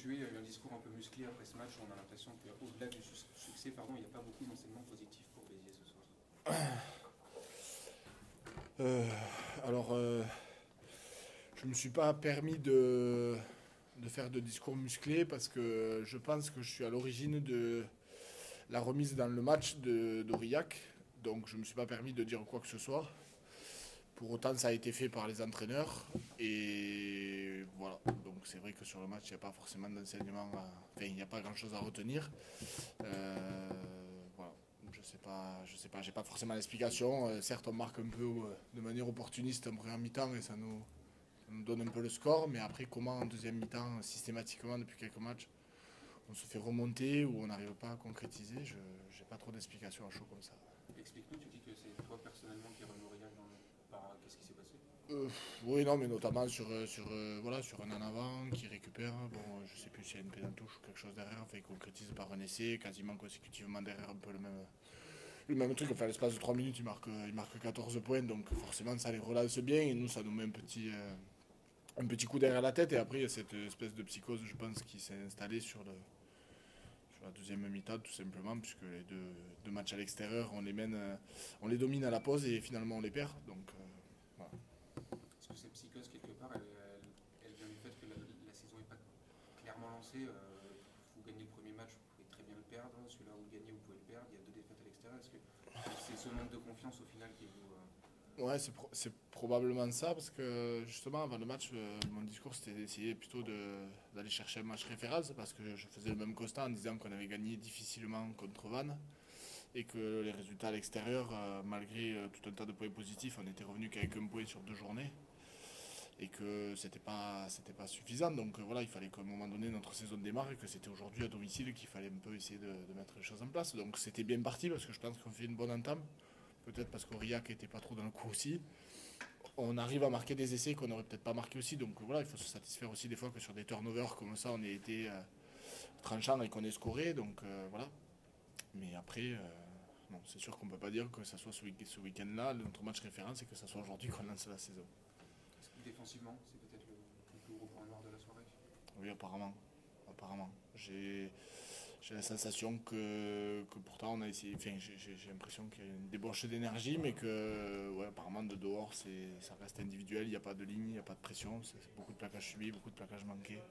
ponctué, il y a eu un discours un peu musclé après ce match. On a l'impression qu'au-delà du succès, il n'y a pas beaucoup d'enseignements positifs pour Béziers ce soir. Euh, alors, je ne me suis pas permis de faire de discours musclé parce que je pense que je suis à l'origine de la remise dans le match d'Aurillac. Donc je ne me suis pas permis de dire quoi que ce soit. Pour autant, ça a été fait par les entraîneurs. Et voilà. Donc c'est vrai que sur le match, il n'y a pas forcément d'enseignement. Enfin, il n'y a pas grand-chose à retenir. Voilà. Je sais pas, j'ai pas forcément l'explication. Certes, on marque un peu de manière opportuniste en première mi-temps et ça nous donne un peu le score. Mais après, comment en deuxième mi-temps, systématiquement depuis quelques matchs, on se fait remonter ou on n'arrive pas à concrétiser, je n'ai pas trop d'explications à chaud comme ça. Explique-nous, tu dis que c'est toi personnellement qui remis Aurillac dans le... Qu'est-ce qui s'est passé? Euh, oui, non, mais notamment voilà, sur un en avant qui récupère. Bon, je sais plus s'il y a une pénale touche ou quelque chose derrière. Enfin, il concrétise par un essai, quasiment consécutivement derrière un peu le même truc. Enfin, l'espace de 3 minutes, il marque 14 points. Donc, forcément, ça les relance bien. Et nous, ça nous met un petit coup derrière la tête. Et après, il y a cette espèce de psychose, je pense, qui s'est installée sur la deuxième mi-temps, tout simplement, puisque les deux matchs à l'extérieur, on les domine à la pause et finalement, on les perd. Donc, voilà. Est-ce que cette psychose, quelque part, elle vient du fait que la saison n'est pas clairement lancée? Vous gagnez le premier match, vous pouvez très bien le perdre. Celui-là, vous le gagnez, vous pouvez le perdre. Il y a deux défaites à l'extérieur. Est-ce que c'est ce manque de confiance au final qui vous... Ouais, c'est probablement ça, parce que justement, avant le match, mon discours c'était d'essayer plutôt d'aller chercher un match référence, parce que je faisais le même constat en disant qu'on avait gagné difficilement contre Vannes, et que les résultats à l'extérieur, malgré tout un tas de points positifs, on était revenu qu'avec un point sur 2 journées, et que c'était pas suffisant. Donc voilà, il fallait qu'à un moment donné notre saison démarre, et que c'était aujourd'hui à domicile qu'il fallait un peu essayer de mettre les choses en place. Donc c'était bien parti, parce que je pense qu'on fait une bonne entame. Peut-être parce qu'Aurillac n'était pas trop dans le coup aussi. On arrive à marquer des essais qu'on n'aurait peut-être pas marqué aussi. Donc voilà, il faut se satisfaire aussi des fois que sur des turnovers comme ça, on ait été tranchant et qu'on ait scoré. Donc voilà. Mais après, non, c'est sûr qu'on ne peut pas dire que ça soit ce week-end-là, notre match référence, et que ça soit aujourd'hui qu'on lance la saison. Est-ce que défensivement, c'est peut-être le plus gros point noir de la soirée? Oui, apparemment. Apparemment. J'ai la sensation que pourtant on a essayé. Enfin, j'ai l'impression qu'il y a une débauche d'énergie, mais que ouais, apparemment de dehors ça reste individuel, il n'y a pas de ligne, il n'y a pas de pression, c'est beaucoup de plaquages subis, beaucoup de plaquages manqués.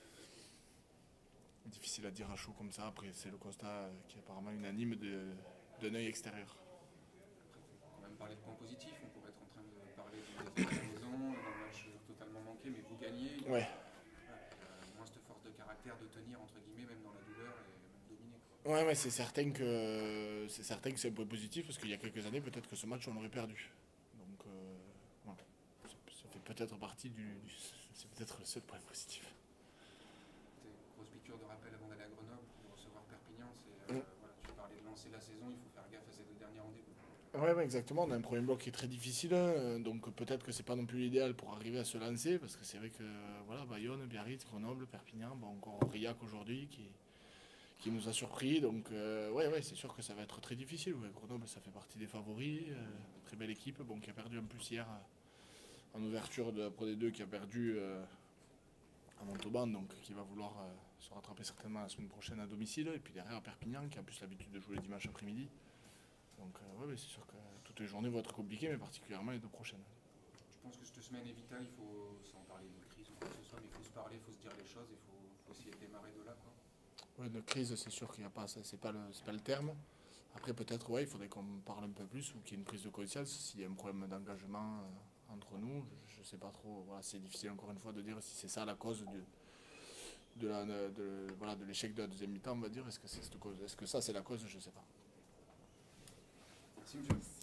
Difficile à dire à chaud comme ça, après c'est le constat qui est apparemment unanime d'un œil extérieur. Après, il faut quand même parler de points positifs. On pourrait être en train de parler d'une défaite à la maison, d'un match totalement manqué, mais vous gagnez. Ouais, Il y a moins cette force de caractère de tenir, entre guillemets, même dans la douleur et même dominer, quoi. ouais, c'est certain que c'est un point positif, parce qu'il y a quelques années, peut-être que ce match on l'aurait perdu. Donc, voilà. Ça fait peut-être partie c'est peut-être le seul point positif. Grosse piqûre de rappel avant d'aller à Grenoble, de recevoir Perpignan. Mm. Voilà, tu parlais de lancer la saison, il faut faire gaffe à ces deux derniers rendez-vous. Ouais, ouais, exactement. On a un premier bloc qui est très difficile, donc peut-être que c'est pas non plus l'idéal pour arriver à se lancer, parce que c'est vrai que voilà, Bayonne, Biarritz, Grenoble, Perpignan, bon, encore Aurillac aujourd'hui qui nous a surpris. Donc ouais, c'est sûr que ça va être très difficile. Ouais, Grenoble, ça fait partie des favoris, très belle équipe, bon, qui a perdu en plus hier en ouverture de la Pro D2, qui a perdu à Montauban, donc qui va vouloir se rattraper certainement la semaine prochaine à domicile, et puis derrière Perpignan, qui a en plus l'habitude de jouer les dimanches après-midi. Donc ouais, c'est sûr que toutes les journées vont être compliquées, mais particulièrement les deux prochaines. Je pense que cette semaine est vitale, il faut, sans parler de crise ou quoi que ce soit, mais il faut se parler, il faut se dire les choses, il faut essayer de démarrer de là, quoi. Ouais, de crise, c'est sûr qu'il n'y a pas, ça, c'est pas le terme. Après, peut-être, ouais, il faudrait qu'on parle un peu plus ou qu'il y ait une prise de conscience s'il y a un problème d'engagement entre nous. Je sais pas trop. Voilà, c'est difficile encore une fois de dire si c'est ça la cause voilà, de l'échec de la deuxième mi-temps, on va dire. Est-ce que c'est cette cause? Est-ce que ça c'est la cause? Je sais pas. Merci, monsieur.